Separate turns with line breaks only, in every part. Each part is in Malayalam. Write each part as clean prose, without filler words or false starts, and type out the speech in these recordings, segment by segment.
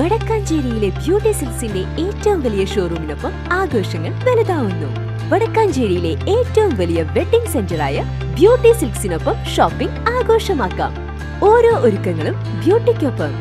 വടക്കാഞ്ചേരിയിലെ ബ്യൂട്ടി സിൽക്സിന്റെ ഏറ്റവും വലിയ ഷോറൂമിനൊപ്പം ആഘോഷങ്ങൾ വലുതാവുന്നു. വടക്കാഞ്ചേരിയിലെ ഏറ്റവും വലിയ വെഡിംഗ് സെന്ററായ ബ്യൂട്ടി സിൽക്സിനൊപ്പം ഷോപ്പിംഗ് ആഘോഷമാക്കാം. ഓരോ ഒരുക്കങ്ങളും ബ്യൂട്ടിക്കൊപ്പം.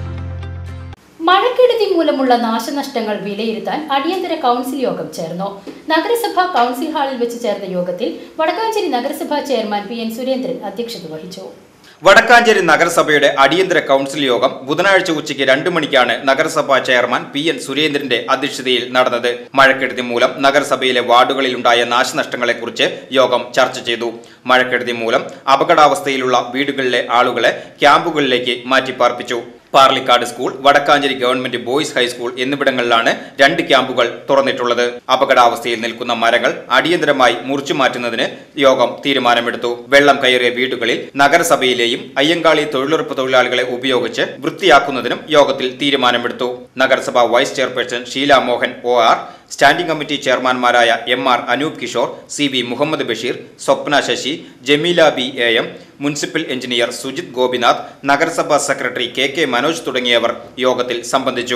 മഴക്കെടുതി മൂലമുള്ള നാശനഷ്ടങ്ങൾ വിലയിരുത്താൻ അടിയന്തര കൗൺസിൽ യോഗം ചേർന്നു. നഗരസഭാ കൗൺസിൽ ഹാളിൽ വെച്ച് ചേർന്ന യോഗത്തിൽ വടക്കാഞ്ചേരി നഗരസഭാ ചെയർമാൻ പി.എൻ. സുരേന്ദ്രൻ അധ്യക്ഷത വഹിച്ചു.
വടക്കാഞ്ചേരി നഗരസഭയുടെ അടിയന്തര കൗൺസിൽ യോഗം ബുധനാഴ്ച ഉച്ചയ്ക്ക് 2 മണിക്കാണ് നഗരസഭാ ചെയർമാൻ പി.എൻ. സുരേന്ദ്രന്റെ അധ്യക്ഷതയിൽ നടന്നത്. മഴക്കെടുതി മൂലം നഗരസഭയിലെ വാർഡുകളിലുണ്ടായ നാശനഷ്ടങ്ങളെക്കുറിച്ച് യോഗം ചർച്ച ചെയ്തു. മഴക്കെടുതി മൂലം അപകടാവസ്ഥയിലുള്ള വീടുകളിലെ ആളുകളെ ക്യാമ്പുകളിലേക്ക് മാറ്റിപ്പാർപ്പിച്ചു. Parlikad school, Vadakkanchery government boys high school എന്നിവിടങ്ങളിലാണ് 2 ക്യാമ്പുകൾ തുറന്നിട്ടുള്ളത്. അപകടാവസ്ഥയിൽ നിൽക്കുന്ന മരങ്ങൾ അടിയന്തരമായി മുറിച്ചു മാറ്റുന്നതിന് യോഗം തീരുമാനമെടുത്തു. വെള്ളം കയറിയ വീടുകളിൽ നഗരസഭയിലെയും അയ്യങ്കാളി തൊഴിലുറപ്പ് തൊഴിലാളികളെ ഉപയോഗിച്ച് വൃത്തിയാക്കുന്നതിനും യോഗത്തിൽ തീരുമാനമെടുത്തു. നഗരസഭാ vice chairperson Sheela Mohan OR, standing committee ചെയർമാൻമാരായ MR Anoop Kishore, CV Muhammad Basheer, Swapna Sasi, Jameela B. AM, municipal engineer Sujith Gopinath, നഗരസഭാ സെക്രട്ടറി KK മനോജ് തുടങ്ങിയവർ യോഗത്തിൽ സംബന്ധിച്ചു.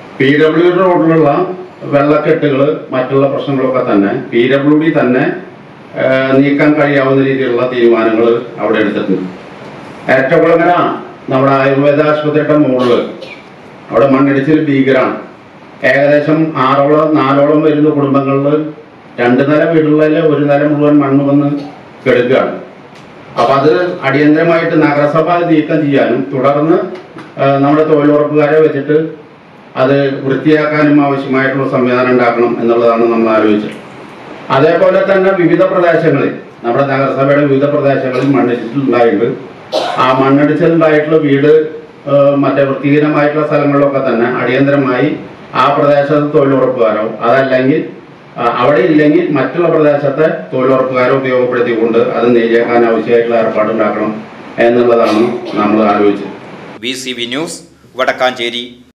PWD റോഡിലുള്ള വെള്ളക്കെട്ടുകൾ മറ്റുള്ള പ്രശ്നങ്ങളൊക്കെ തന്നെ PWD തന്നെ നീക്കാൻ കഴിയാവുന്ന രീതിയിലുള്ള തീരുമാനങ്ങൾ അവിടെ എടുത്തിട്ടുണ്ട്. ഏറ്റക്കുളങ്ങര നമ്മുടെ ആയുർവേദ ആശുപത്രിയുടെ മുകളിൽ അവിടെ മണ്ണിടിച്ചിൽ ഭീകരമാണ്. ഏകദേശം 4ഓളം വരുന്ന കുടുംബങ്ങളിൽ 2 നില വീടുകളിൽ 1 നില മുഴുവൻ മണ്ണ് വന്ന് കെടുക്കുകയാണ്. അപ്പം അത് അടിയന്തരമായിട്ട് നഗരസഭ നീക്കം ചെയ്യാനും തുടർന്ന് നമ്മുടെ തൊഴിലുറപ്പുകാരെ വെച്ചിട്ട് അത് വൃത്തിയാക്കാനും ആവശ്യമായിട്ടുള്ള സംവിധാനം ഉണ്ടാക്കണം എന്നുള്ളതാണ് നമ്മൾ ആലോചിച്ചത്. അതേപോലെ തന്നെ വിവിധ പ്രദേശങ്ങളിൽ നമ്മുടെ നഗരസഭയുടെ വിവിധ പ്രദേശങ്ങളിൽ മണ്ണിടിച്ചിലുണ്ടായിട്ടുണ്ട്. ആ മണ്ണിടിച്ചിലുണ്ടായിട്ടുള്ള വീട് മറ്റേ വൃത്തിഹീനമായിട്ടുള്ള സ്ഥലങ്ങളിലൊക്കെ തന്നെ അടിയന്തരമായി ആ പ്രദേശത്ത് തൊഴിലുറപ്പുകാരോ അതല്ലെങ്കിൽ അവിടെ ഇല്ലെങ്കിൽ മറ്റുള്ള പ്രദേശത്തെ തൊഴിലുറപ്പുകാരെ ഉപയോഗപ്പെടുത്തിക്കൊണ്ട് അത് നീക്കാൻ ആവശ്യമായിട്ടുള്ള ഏർപ്പാടുണ്ടാക്കണം എന്നുള്ളതാണ് നമ്മൾ ആലോചിച്ചത്.
VCV news, Vadakkanchery.